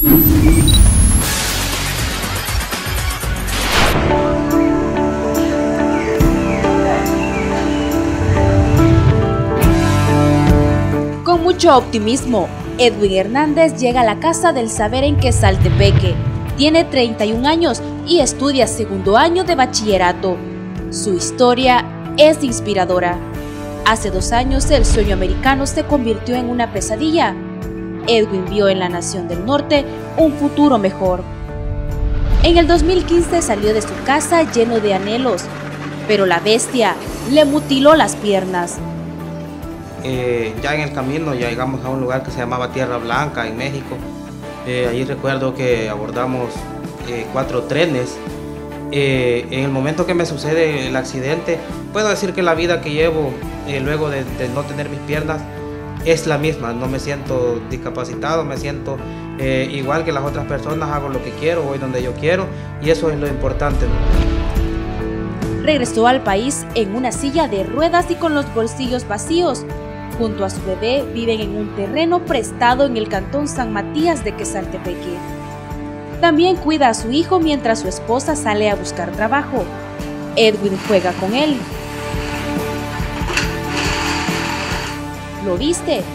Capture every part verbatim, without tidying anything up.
Con mucho optimismo, Edwin Hernández llega a la Casa del Saber en Quesaltepeque. Tiene treinta y un años y estudia segundo año de bachillerato. Su historia es inspiradora. Hace dos años el sueño americano se convirtió en una pesadilla. Edwin vio en la nación del norte un futuro mejor. En el dos mil quince salió de su casa lleno de anhelos, pero la bestia le mutiló las piernas. Eh, ya en el camino ya llegamos a un lugar que se llamaba Tierra Blanca, en México. Eh, allí recuerdo que abordamos eh, cuatro trenes. Eh, en el momento que me sucede el accidente, puedo decir que la vida que llevo eh, luego de, de no tener mis piernas es la misma. No me siento discapacitado, me siento eh, igual que las otras personas, hago lo que quiero, voy donde yo quiero y eso es lo importante. Regresó al país en una silla de ruedas y con los bolsillos vacíos. Junto a su bebé viven en un terreno prestado en el cantón San Matías de Quesaltepeque. También cuida a su hijo mientras su esposa sale a buscar trabajo. Edwin juega con él. Lo viste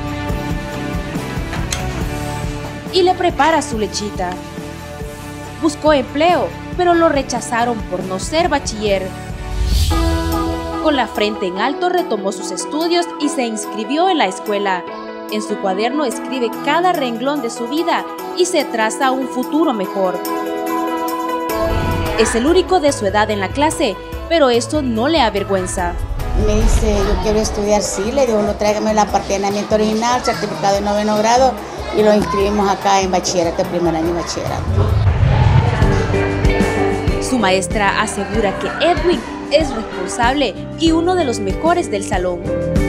y le prepara su lechita. Buscó empleo, pero lo rechazaron por no ser bachiller. Con la frente en alto retomó sus estudios y se inscribió en la escuela. En su cuaderno escribe cada renglón de su vida y se traza un futuro mejor. Es el único de su edad en la clase, pero esto no le avergüenza. Me dice, yo quiero estudiar, sí, le digo, no tráigame la apartamento original, certificado de noveno grado, y lo inscribimos acá en bachillerato, primer año de bachillerato. Su maestra asegura que Edwin es responsable y uno de los mejores del salón.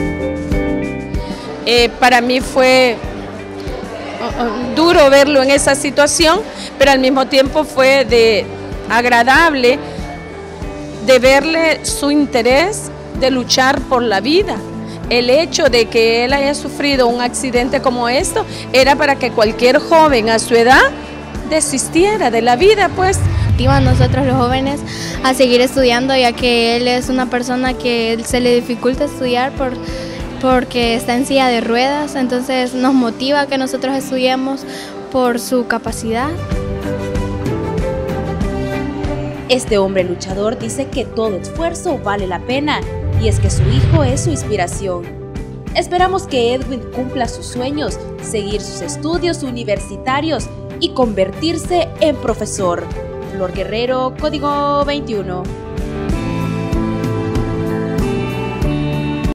Eh, para mí fue uh, duro verlo en esa situación, pero al mismo tiempo fue de agradable de verle su interés de luchar por la vida. El hecho de que él haya sufrido un accidente como esto era para que cualquier joven a su edad desistiera de la vida, pues. A nosotros los jóvenes a seguir estudiando, ya que él es una persona que se le dificulta estudiar por, porque está en silla de ruedas, entonces nos motiva a que nosotros estudiemos por su capacidad. Este hombre luchador dice que todo esfuerzo vale la pena y es que su hijo es su inspiración. Esperamos que Edwin cumpla sus sueños, seguir sus estudios universitarios y convertirse en profesor. Flor Guerrero, Código veintiuno.